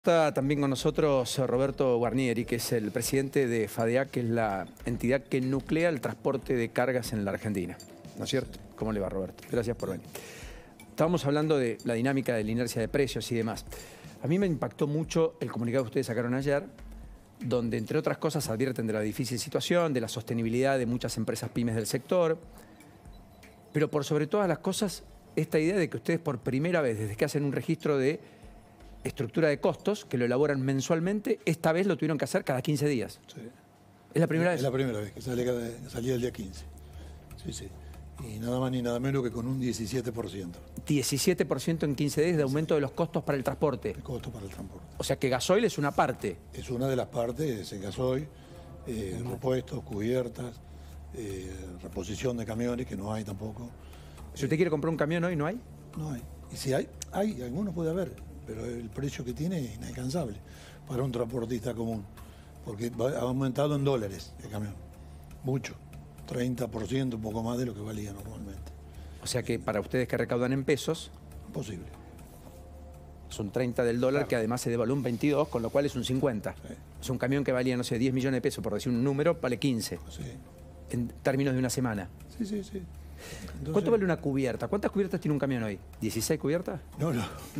Está también con nosotros Roberto Guarnieri, que es el presidente de FADEAC, que es la entidad que nuclea el transporte de cargas en la Argentina. ¿No es cierto? ¿Cómo le va, Roberto? Gracias por venir. Estábamos hablando de la dinámica de la inercia de precios y demás. A mí me impactó mucho el comunicado que ustedes sacaron ayer, donde, entre otras cosas, advierten de la difícil situación, de la sostenibilidad de muchas empresas pymes del sector, pero por sobre todas las cosas, esta idea de que ustedes por primera vez, desde que hacen un registro de estructura de costos, que lo elaboran mensualmente, esta vez lo tuvieron que hacer cada 15 días. Sí. ¿Es la primera vez? Es la primera vez que salía el día 15. Sí, sí. Y nada más ni nada menos que con un 17%. 17% en 15 días de aumento de los costos para el transporte. El costo para el transporte. O sea que gasoil es una parte. Es una de las partes, el gasoil, repuestos, cubiertas, reposición de camiones, que no hay tampoco. Si usted quiere comprar un camión hoy, ¿no hay? No hay. Y si hay, algunos puede haber, pero el precio que tiene es inalcanzable para un transportista común, porque ha aumentado en dólares el camión, mucho, 30%, un poco más de lo que valía normalmente. O sea que para ustedes que recaudan en pesos, Imposible. son 30 del dólar, Claro. que además se devaluó un 22, con lo cual es un 50. Sí. Es un camión que valía, no sé, 10 millones de pesos, por decir un número, vale 15, Sí, en términos de una semana. sí, sí. sí. Entonces, ¿Cuánto vale una cubierta? ¿Cuántas cubiertas tiene un camión hoy? ¿16 cubiertas? No.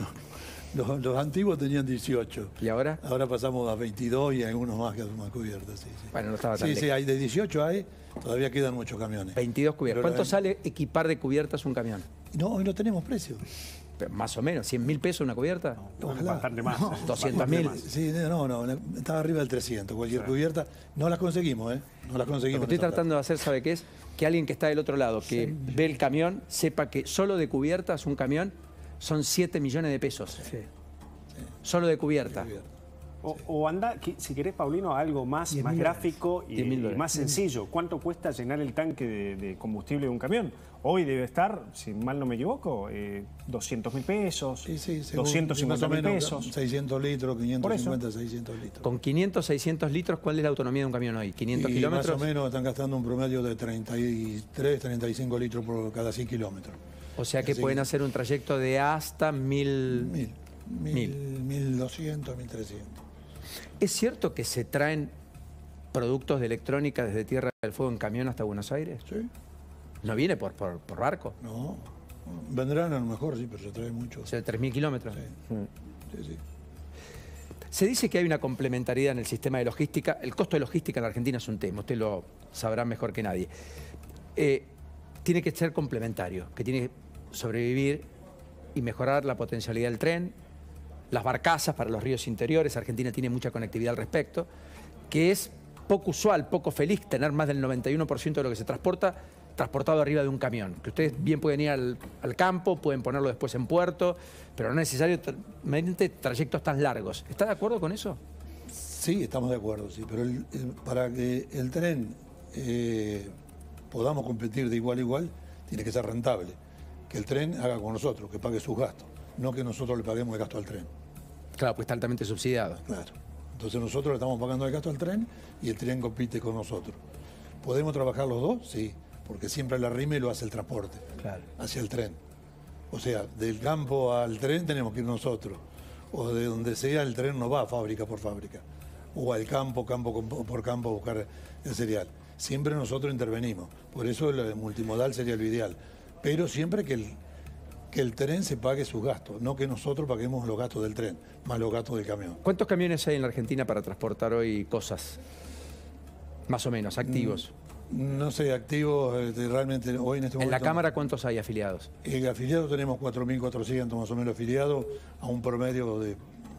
Los antiguos tenían 18. ¿Y ahora? Ahora pasamos a 22 y algunos más que más cubiertas, sí, sí. Bueno, no estaba tan Sí, lejos. sí, hay de 18 hay, todavía quedan muchos camiones. 22 cubiertas. Pero ¿Cuánto sale equipar de cubiertas un camión? No, hoy no tenemos precio. Pero más o menos, ¿100.000 pesos una cubierta? Ojalá. Bastante más. No, 200.000. Sí, no, estaba arriba del 300. Cualquier cubierta, no las conseguimos, ¿eh? No las Lo conseguimos. que estoy tratando de hacer, ¿sabe qué es? Que alguien que está del otro lado, que ve el camión, sepa que solo de cubiertas un camión son 7 millones de pesos. Solo de cubierta. O anda, si querés, Paulino, algo más gráfico y 10.000 dólares. más sencillo. ¿Cuánto cuesta llenar el tanque de combustible de un camión? Hoy debe estar, si mal no me equivoco, 200.000 pesos, Sí, según, 250.000 más o menos, pesos. 600 litros, Por 550, 600 litros. Con 500, 600 litros, ¿cuál es la autonomía de un camión hoy? ¿500 y kilómetros? más o menos están gastando un promedio de 33, 35 litros por cada 100 kilómetros. O sea que Así pueden que- hacer un trayecto de hasta 1.000. 1200, 1300. ¿Es cierto que se traen productos de electrónica desde Tierra del Fuego en camión hasta Buenos Aires? Sí, ¿No viene por barco? no. Vendrán a lo mejor, sí, pero se trae mucho. O sea, 3.000 kilómetros. Sí. Se dice que hay una complementariedad en el sistema de logística. El costo de logística en la Argentina es un tema, usted lo sabrá mejor que nadie. Tiene que ser complementario, que tiene que sobrevivir y mejorar la potencialidad del tren, las barcazas para los ríos interiores. Argentina tiene mucha conectividad al respecto, que es poco usual, poco feliz tener más del 91% de lo que se transporta transportado arriba de un camión. Que ustedes bien pueden ir al campo, pueden ponerlo después en puerto, pero no es necesario trayectos tan largos. ¿Está de acuerdo con eso? Sí, estamos de acuerdo, sí, pero para que el tren podamos competir de igual a igual, tiene que ser rentable. Que el tren haga con nosotros, que pague sus gastos, no que nosotros le paguemos el gasto al tren. Claro, pues está altamente subsidiado. Claro. Entonces nosotros le estamos pagando el gasto al tren y el tren compite con nosotros. ¿Podemos trabajar los dos? Sí, porque siempre el arrime lo hace el transporte, Claro. hacia el tren. O sea, del campo al tren tenemos que ir nosotros, o de donde sea el tren no va fábrica por fábrica, o al campo por campo a buscar el cereal. Siempre nosotros intervenimos, por eso el multimodal sería lo ideal, pero siempre que el tren se pague sus gastos, no que nosotros paguemos los gastos del tren, más los gastos del camión. ¿Cuántos camiones hay en la Argentina para transportar hoy cosas? Más o menos, activos. No sé, activos realmente hoy en este momento. En la Cámara, ¿cuántos hay afiliados? Afiliados tenemos 4.400 más o menos afiliados a un promedio de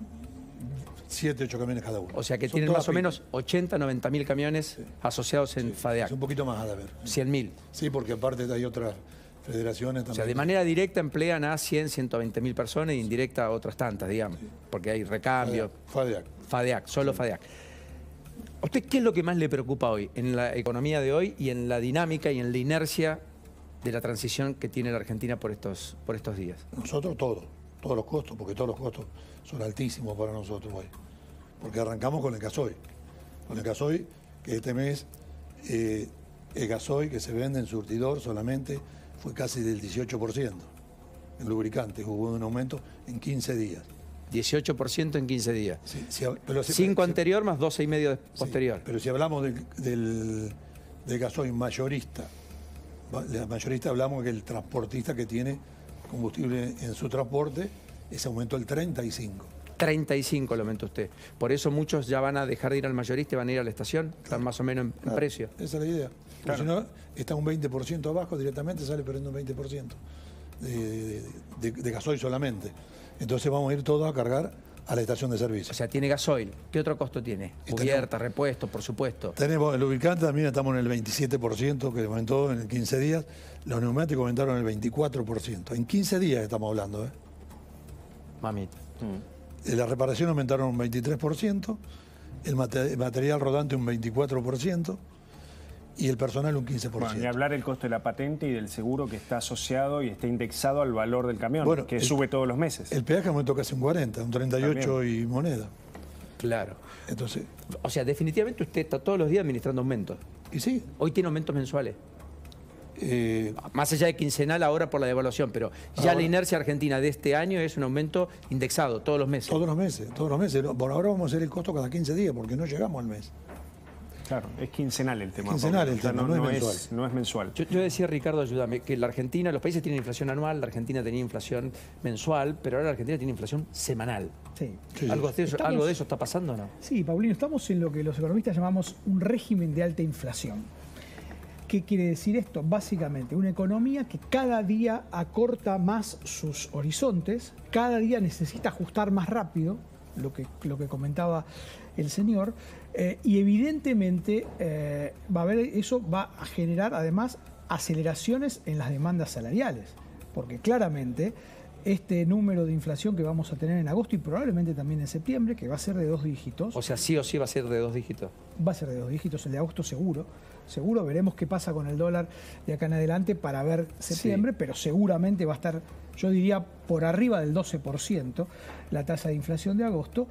7, 8 camiones cada uno. O sea que Son tienen todas más o menos 80, 90.000 camiones asociados en FADEAC. Es un poquito más, a ver. 100.000. Sí, porque aparte hay otras federaciones O también. sea, de manera directa emplean a 100, 120.000 personas e indirecta a otras tantas, digamos. Porque hay recambio. FADEAC. FADEAC, solo FADEAC. ¿A usted qué es lo que más le preocupa hoy en la economía de hoy y en la dinámica y en la inercia de la transición que tiene la Argentina por estos días? Nosotros todos los costos, porque todos los costos son altísimos para nosotros hoy. Porque arrancamos con el gasoil. Con el gasoil, que este mes, el gasoil que se vende en surtidor solamente fue casi del 18%. El lubricante hubo un aumento en 15 días. 18% en 15 días. Sí, sí, pero 5 anterior más 12,5 posterior. Sí, pero si hablamos del gasoil mayorista, la mayorista hablamos que el transportista que tiene combustible en su transporte, ese aumentó el 35. 35 lo aumentó usted. Por eso muchos ya van a dejar de ir al mayorista y van a ir a la estación. Están más o menos en precio. Esa es la idea. Porque si no, está un 20% abajo, directamente sale perdiendo un 20% de gasoil solamente. Entonces vamos a ir todos a cargar a la estación de servicio. O sea, tiene gasoil. ¿Qué otro costo tiene? Cubierta, repuesto, por supuesto. Tenemos el lubricante, también estamos en el 27%, que aumentó en 15 días. Los neumáticos aumentaron el 24%. En 15 días estamos hablando, ¿eh? Mamita. La reparación aumentaron un 23%, el material rodante un 24% y el personal un 15%. Bueno, ni hablar del costo de la patente y del seguro que está asociado y está indexado al valor del camión, bueno, que sube todos los meses. El peaje aumentó casi un 40, un 38 también. Y moneda. Claro. Entonces, o sea, definitivamente usted está todos los días administrando aumentos. Y sí. Hoy tiene aumentos mensuales. Más allá de quincenal ahora por la devaluación, pero ya la inercia argentina de este año es un aumento indexado todos los meses. Todos los meses, todos los meses. Por ahora vamos a hacer el costo cada 15 días porque no llegamos al mes. Claro, es quincenal el tema. Quincenal el tema, no es mensual. No es mensual. Yo decía, Ricardo, ayúdame, que la Argentina, los países tienen inflación anual, la Argentina tenía inflación mensual, pero ahora la Argentina tiene inflación semanal. Sí. ¿Algo de eso está pasando o no? Sí, Paulino, estamos en lo que los economistas llamamos un régimen de alta inflación. ¿Qué quiere decir esto? Básicamente, una economía que cada día acorta más sus horizontes, cada día necesita ajustar más rápido, lo que comentaba el señor, y evidentemente eso va a generar además aceleraciones en las demandas salariales, porque claramente este número de inflación que vamos a tener en agosto y probablemente también en septiembre, que va a ser de 2 dígitos. O sea, sí o sí va a ser de 2 dígitos. Va a ser de 2 dígitos, el de agosto seguro. Seguro, veremos qué pasa con el dólar de acá en adelante para ver septiembre, sí. Pero seguramente va a estar, yo diría, por arriba del 12% la tasa de inflación de agosto.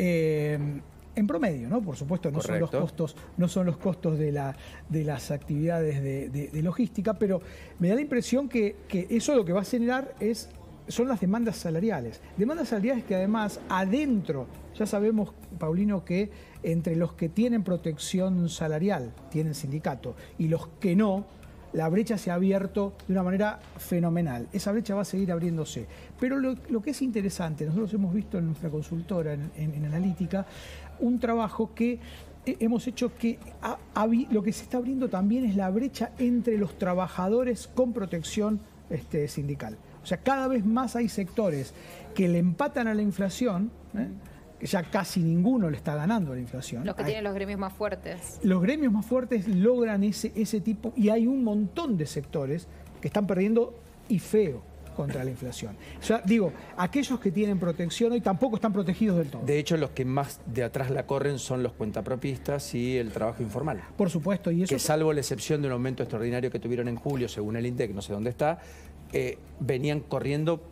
En promedio, ¿no? Por supuesto, no son los costos de las actividades de logística, pero me da la impresión que eso lo que va a generar son las demandas salariales. Demandas salariales que además adentro, ya sabemos, Paulino, que entre los que tienen protección salarial, tienen sindicato, y los que no, la brecha se ha abierto de una manera fenomenal. Esa brecha va a seguir abriéndose. Pero lo que es interesante, nosotros hemos visto en nuestra consultora, en analítica, un trabajo que hemos hecho que lo que se está abriendo también es la brecha entre los trabajadores con protección sindical. O sea, cada vez más hay sectores que le empatan a la inflación, que ya casi ninguno le está ganando a la inflación. Los que tienen los gremios más fuertes. Los gremios más fuertes logran ese tipo, y hay un montón de sectores que están perdiendo y feo contra la inflación. O sea, digo, aquellos que tienen protección hoy tampoco están protegidos del todo. De hecho, los que más de atrás la corren son los cuentapropistas y el trabajo informal. Por supuesto. Y eso, que salvo la excepción de un aumento extraordinario que tuvieron en julio, según el INDEC, no sé dónde está, venían corriendo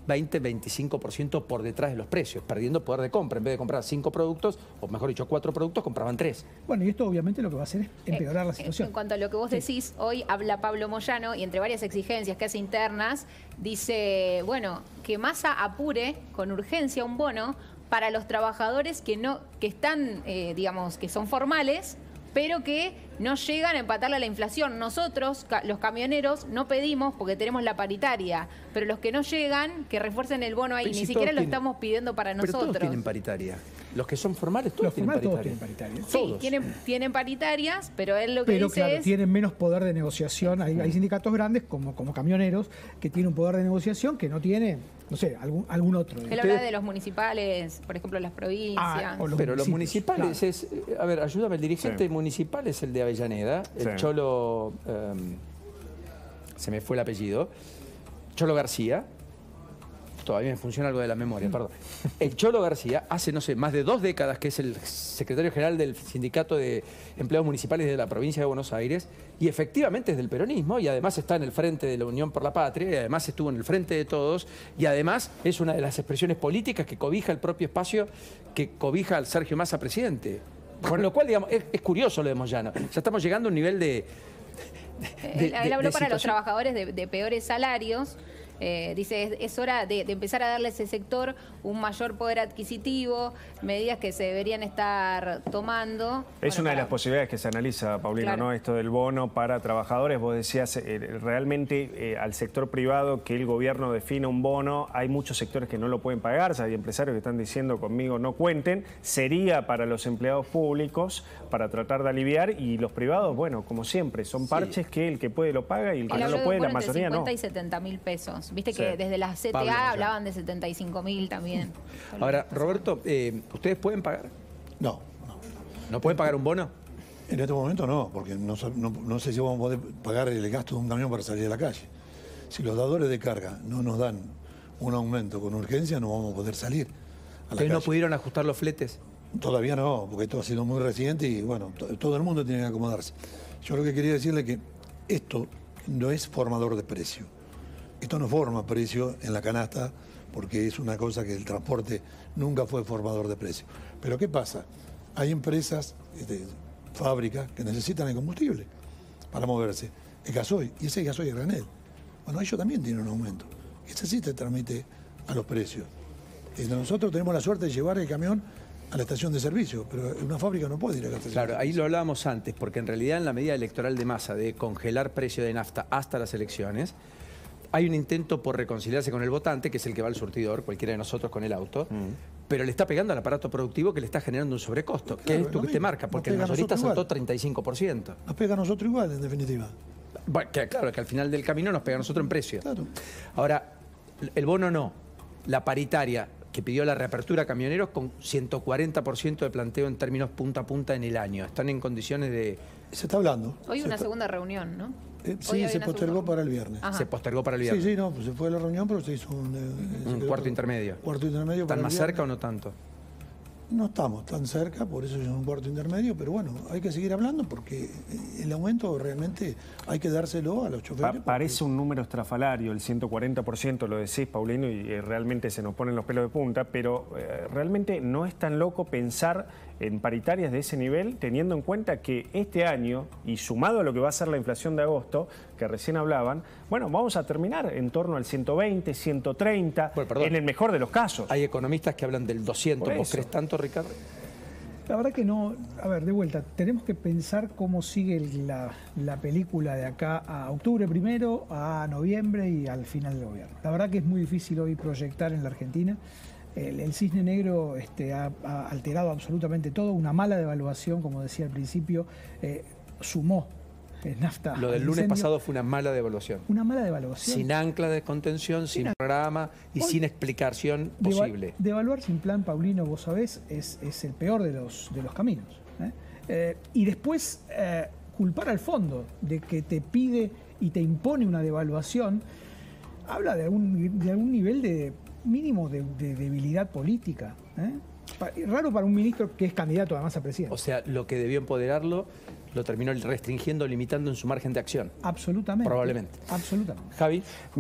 20-25% por detrás de los precios, perdiendo poder de compra. En vez de comprar 5 productos, o mejor dicho 4 productos, compraban 3. Bueno, y esto obviamente lo que va a hacer es empeorar la situación. En cuanto a lo que vos decís, hoy habla Pablo Moyano y entre varias exigencias que hace internas, dice, bueno, que Massa apure con urgencia un bono para los trabajadores que están, digamos, que son formales, pero que no llegan a empatarle a la inflación. Nosotros, los camioneros, no pedimos porque tenemos la paritaria, pero los que no llegan, que refuercen el bono ahí. Ni siquiera lo estamos pidiendo para nosotros. Pero todos tienen paritaria. Los que son formales, todos tienen paritaria. Sí, tienen paritarias, pero él lo que dice claro, es... tienen menos poder de negociación. Hay sindicatos grandes, como camioneros, que tienen un poder de negociación que no tiene, no sé, algún otro. Él habla de los municipales, por ejemplo, las provincias. Pero los municipales claro. Es... A ver, ayúdame, el dirigente municipal es el de Avellaneda, el Cholo... se me fue el apellido. Cholo García. Todavía me funciona algo de la memoria, perdón. El Cholo García hace, no sé, más de 2 décadas que es el secretario general del Sindicato de Empleados Municipales de la provincia de Buenos Aires y efectivamente es del peronismo y además está en el frente de la Unión por la Patria y además estuvo en el frente de todos y además es una de las expresiones políticas que cobija el propio espacio que cobija al Sergio Massa presidente. Con lo cual, digamos, es curioso lo de Moyano. Ya estamos llegando a un nivel de él habló para los trabajadores de peores salarios. Dice, es hora de empezar a darle a ese sector un mayor poder adquisitivo, medidas que se deberían estar tomando. Es una de las posibilidades que se analiza, Paulino, claro, ¿no? Esto del bono para trabajadores. Vos decías, realmente al sector privado que el gobierno defina un bono, hay muchos sectores que no lo pueden pagar, hay empresarios que están diciendo conmigo no cuenten, sería para los empleados públicos para tratar de aliviar, y los privados, bueno, como siempre, son parches que el que puede lo paga y el que no lo puede, la mayoría no. 50 y 70 mil pesos. Viste Sí. que desde la CTA hablaban de 75.000 también. Ahora, Roberto, ¿ustedes pueden pagar? No. ¿No pueden pagar un bono? En este momento no, porque no sé si vamos a poder pagar el gasto de un camión para salir a la calle. Si los dadores de carga no nos dan un aumento con urgencia, no vamos a poder salir a la ¿Ustedes calle. no pudieron ajustar los fletes? Todavía no, porque esto ha sido muy reciente y bueno, todo el mundo tiene que acomodarse. Yo lo que quería decirle es que esto no es formador de precio. Esto no forma precio en la canasta porque es una cosa que el transporte nunca fue formador de precio. Pero ¿qué pasa? Hay empresas, fábricas que necesitan el combustible para moverse, el gasoil, y ese gasoil es granel. Bueno, ellos también tienen un aumento. Ese sí se transmite a los precios. Nosotros tenemos la suerte de llevar el camión a la estación de servicio, pero una fábrica no puede ir a la estación de Claro, ahí servicio. lo hablábamos antes, porque en realidad en la medida electoral de Massa de congelar precio de nafta hasta las elecciones, hay un intento por reconciliarse con el votante, que es el que va al surtidor, cualquiera de nosotros con el auto, pero le está pegando al aparato productivo que le está generando un sobrecosto, que Claro, es esto que lo te mismo. marca, Nos porque el pega a mayorista nosotros saltó 35%. Nos pega a nosotros igual, en definitiva. Bueno, claro, que al final del camino nos pega a nosotros en precio. Claro. Ahora, el bono no, la paritaria que pidió la reapertura a camioneros con 140% de planteo en términos punta a punta en el año. Están en condiciones de... Se está hablando. Hoy Se una está- segunda reunión, ¿no? Hoy Sí, había se una postergó segunda- para el viernes. Ajá. Se postergó para el Sí, viernes. sí, no, pues se fue a la reunión, pero se hizo un Un cuarto intermedio. Cuarto intermedio. para ¿Están el más viernes. cerca o no tanto? No estamos tan cerca, por eso es un cuarto intermedio, pero bueno, hay que seguir hablando porque el aumento realmente hay que dárselo a los choferes. porque- Parece un número estrafalario, el 140%, lo decís, Paulino, y realmente se nos ponen los pelos de punta, pero realmente no es tan loco pensar en paritarias de ese nivel, teniendo en cuenta que este año, y sumado a lo que va a ser la inflación de agosto, que recién hablaban, bueno, vamos a terminar en torno al 120, 130, Bueno, perdón. en el mejor de los casos. Hay economistas que hablan del 200. Por ¿Vos eso. crees tanto, Ricardo? La verdad que no, a ver, de vuelta, tenemos que pensar cómo sigue la película de acá a octubre primero, a noviembre y al final del gobierno. La verdad que es muy difícil hoy proyectar en la Argentina. El cisne negro ha alterado absolutamente todo. Una mala devaluación, como decía al principio, sumó nafta. Lo del al lunes incendio. pasado fue una mala devaluación. Una mala devaluación. Sin ancla de contención, sin programa y Hoy- sin explicación posible. Devaluar sin plan, Paulino, vos sabés, es el peor de los caminos. Y después culpar al fondo de que te pide y te impone una devaluación, habla de algún nivel de mínimo de debilidad política. Raro para un ministro que es candidato además a presidente. O sea, lo que debió empoderarlo lo terminó restringiendo, limitando en su margen de acción. Absolutamente. Probablemente. Absolutamente. Javi.